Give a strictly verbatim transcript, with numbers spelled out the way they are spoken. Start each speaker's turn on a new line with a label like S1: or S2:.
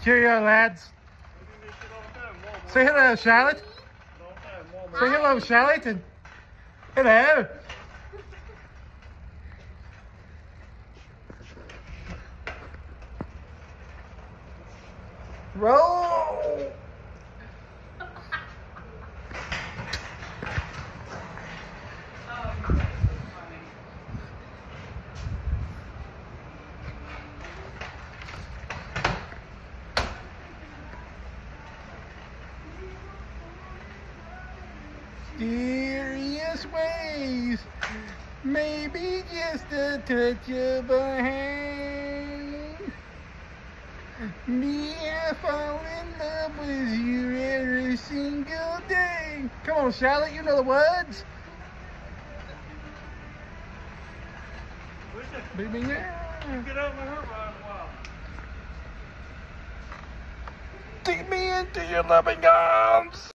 S1: Cheerio, lads. Say hello, Charlotte. Say hello, Charlotte. And hello. Roll. Mysterious ways, maybe just a touch of a hand. Me, I fall in love with you every single day. Come on, Charlotte, you know the words. Baby, yeah.
S2: Get out of my heart for a while.
S1: Take me into your loving arms.